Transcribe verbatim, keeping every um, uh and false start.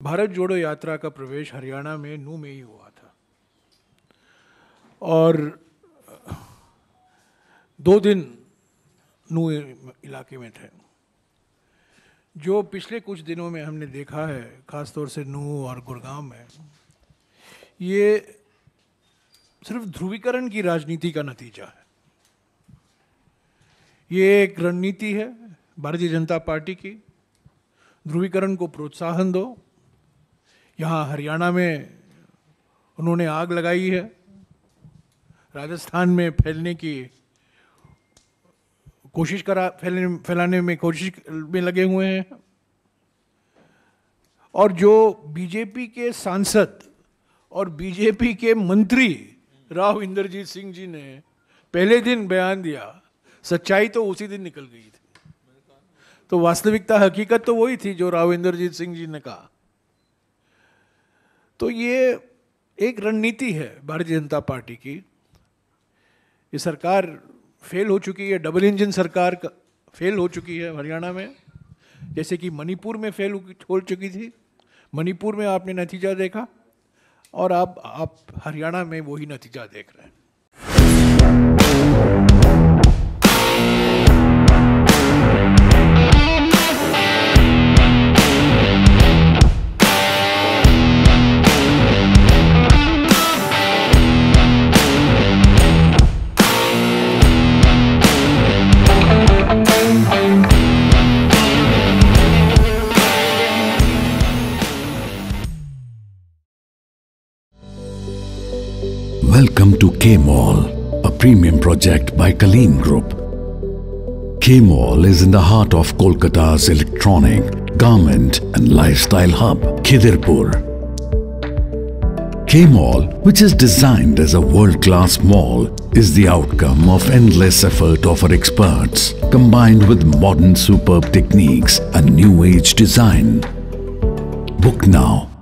भारत जोड़ो यात्रा का प्रवेश हरियाणा में नूंह में ही हुआ था और दो दिन नूंह इलाके में थे। जो पिछले कुछ दिनों में हमने देखा है, ख़ासतौर से नूंह और गुड़गांव में, ये सिर्फ ध्रुवीकरण की राजनीति का नतीजा है। ये एक रणनीति है भारतीय जनता पार्टी की, ध्रुवीकरण को प्रोत्साहन दो। यहाँ हरियाणा में उन्होंने आग लगाई है, राजस्थान में फैलने की कोशिश करा फैलने फैलाने में कोशिश में लगे हुए हैं। और जो बीजेपी के सांसद और बीजेपी के मंत्री राव इंद्रजीत सिंह जी ने पहले दिन बयान दिया, सच्चाई तो उसी दिन निकल गई थी। तो वास्तविकता, हकीकत तो वही थी जो राव इंद्रजीत सिंह जी ने कहा। तो ये एक रणनीति है भारतीय जनता पार्टी की। ये सरकार फेल हो चुकी है, डबल इंजन सरकार फेल हो चुकी है हरियाणा में, जैसे कि मणिपुर में फेल हो चुकी थी। मणिपुर में आपने नतीजा देखा और अब आप हरियाणा में वही नतीजा देख रहे हैं। Welcome to K-Mall, a premium project by Kaleen Group. K-Mall is in the heart of Kolkata's electronic, garment and lifestyle hub, Khidirpur. K-Mall, which is designed as a world-class mall, is the outcome of endless effort of our experts, combined with modern superb techniques and new age design. Book now